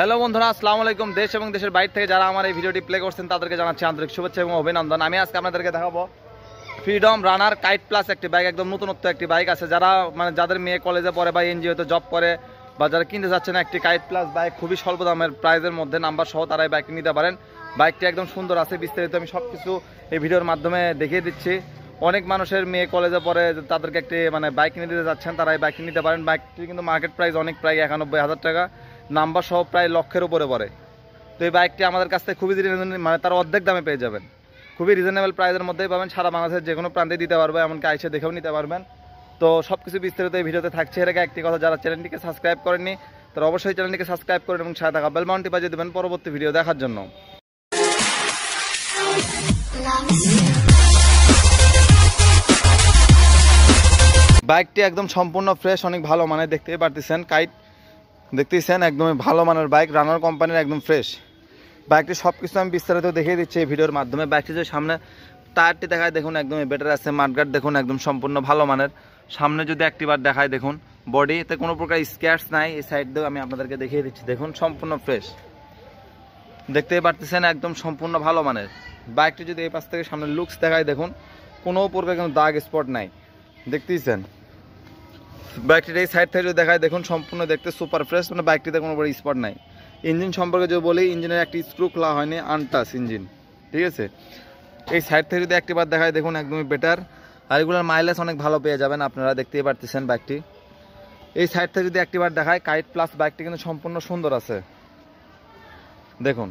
Hello বন্ধুরা, আসসালামু আলাইকুম। দেশ এবং দেশের বাইরে থেকে যারা আমার এই ভিডিওটি প্লে করছেন তাদেরকে জানাচ্ছি আন্তরিক শুভেচ্ছা এবং অভিনন্দন। আমি আজকে আপনাদেরকে দেখাবো ফ্রিডম রানার কাইট প্লাস একটি বাইক, একদম নতুনত্ব একটি বাইক আছে। যারা যাদের মেয়ে কলেজে পড়ে বা এনজিওতে জব করে বা যারা কিনতে যাচ্ছেন একটি কাইট প্লাস বাইক খুবই স্বল্প দামের প্রাইজের মধ্যে নাম্বার সহ তারা এই বাইকটি নিতে পারেন। বাইকটি একদম সুন্দর আছে, বিস্তারিত আমি সব কিছু এই ভিডিওর মাধ্যমে দেখিয়ে দিচ্ছি। অনেক মানুষের মেয়ে কলেজে পড়ে তাদেরকে একটি বাইক কিনে দিতে যাচ্ছেন, তারা এই বাইকটি নিতে পারেন। বাইকটি কিন্তু মার্কেট প্রাইস অনেক, প্রায় 91,000 টাকা, নাম্বার সহ প্রায় লক্ষের উপরে পড়ে। তো এই বাইকটি আমাদের কাছ থেকে খুবই তার অর্ধেক দামে পেয়ে যাবেন, খুবই রিজনেবল প্রাইসের মধ্যেই পাবেন। সারা বাংলাদেশের যে কোনো প্রান্তে দিতে পারবে, এমনকি আইসে দেখেও নিতে পারবেন। তো সব কিছু বিস্তারিত এই ভিডিওতে থাকছে। এর আগে একটি কথা, যারা চ্যানেলটিকে সাবস্ক্রাইব করেননি তারা অবশ্যই চ্যানেলটিকে সাবস্ক্রাইব করেন এবং সাথে থাকা বেল বাটনটি বাজিয়ে দেবেন পরবর্তী ভিডিও দেখার জন্য। বাইকটি একদম সম্পূর্ণ ফ্রেশ, অনেক ভালো মানের, দেখতেই পারতেছেন। কাইট দেখতেছেন, একদমই ভালো মানের বাইক, রানার কোম্পানির, একদম ফ্রেশ বাইকটি। সব কিছু আমি বিস্তারিত দেখিয়ে দিচ্ছি এই ভিডিওর মাধ্যমে। বাইকটি যে সামনে টায়ারটি দেখায় দেখুন, একদমই বেটার আছে। মাঠগার্ড দেখুন, একদম সম্পূর্ণ ভালো মানের। সামনে যদি একটিবার দেখায় দেখুন, বডিতে কোনো প্রকার স্ক্র্যাচ নাই। এই সাইড দিয়েও আমি আপনাদেরকে দেখিয়ে দিচ্ছি, দেখুন সম্পূর্ণ ফ্রেশ, দেখতেই পারতেছেন, একদম সম্পূর্ণ ভালো মানের। বাইকটি যদি এই পাশ থেকে সামনে লুকস দেখায় দেখুন, কোনো প্রকার কোনো দাগ স্পট নাই, দেখতেইছেন। বাইকটির এই সাইড থেকে যদি দেখায় দেখুন, সম্পূর্ণ দেখতে সুপার ফ্রেশ, বাইকটিতে কোনো বড় স্পট নাই। ইঞ্জিন সম্পর্কে যদি বলি, ইঞ্জিনের একটি স্ক্রু খোলা হয়নি, আনটাচ ইঞ্জিন, ঠিক আছে। এই সাইড থেকে যদি একটিবার দেখায় দেখুন, একদমই বেটার। আর এগুলোর মাইলেজ অনেক ভালো পেয়ে যাবেন, আপনারা দেখতেই পারতেছেন বাইকটি। এই সাইড থেকে যদি একটিবার দেখায়, কাইট প্লাস বাইকটি কিন্তু সম্পূর্ণ সুন্দর আছে, দেখুন।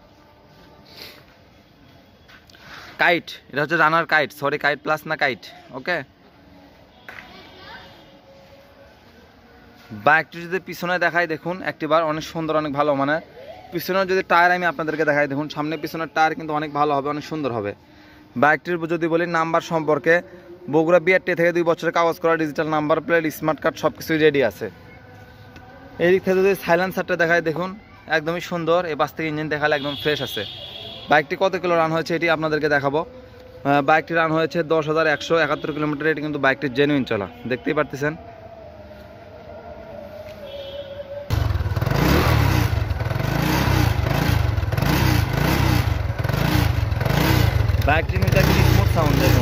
কাইট, এটা হচ্ছে runner kite, sorry kite plus না কাইট, ওকে। বাইকটি যদি পিছনে দেখায় দেখুন একটিবার, অনেক সুন্দর, অনেক ভালো মানের। পিছনের যদি টায়ার আমি আপনাদেরকে দেখাই দেখুন, সামনে পিছনের টায়ার কিন্তু অনেক ভালো হবে, অনেক সুন্দর হবে। বাইকটির যদি বলি নাম্বার সম্পর্কে, বগুড়া বিআরটি থেকে 2 বছরের কাগজ করা, digital number plate, smart card সব কিছুই রেডি আছে। এই দিক থেকে যদি সাইলেন্সারটা দেখায় দেখুন, একদমই সুন্দর। এই পাশ থেকে ইঞ্জিন দেখালে একদম ফ্রেশ আছে। বাইকটি কত কিলো রান হয়েছে এটি আপনাদেরকে দেখাবো। বাইকটি রান হয়েছে 10,171 কিলোমিটার। এটি কিন্তু বাইকটির জেনুইন চলা, দেখতেই পারতেছেন। বাইকটির মধ্যে একটি স্মুথ সাউন্ড দেখুন।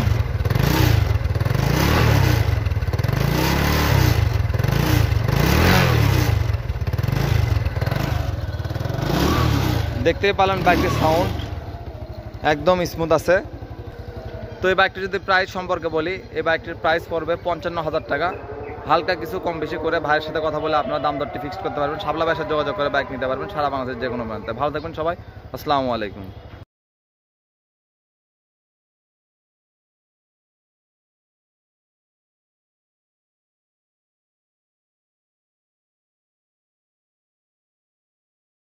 দেখতেই পারলেন বাইকটির সাউন্ড একদম স্মুথ আছে। তো এই বাইকটির যদি প্রাইস সম্পর্কে বলি, এই বাইকটির প্রাইস পড়বে 55,000 টাকা। হালকা কিছু কম বেশি করে ভাইয়ের সাথে কথা বলে আপনার দাম দরটি ফিক্সড করতে পারবেন। শাপলা ভাইয়ের সাথে যোগাযোগ করে বাইক নিতে পারবেন সারা বাংলাদেশের যে কোনো প্রান্তে। ভালো থাকবেন সবাই, আসসালামু আলাইকুম।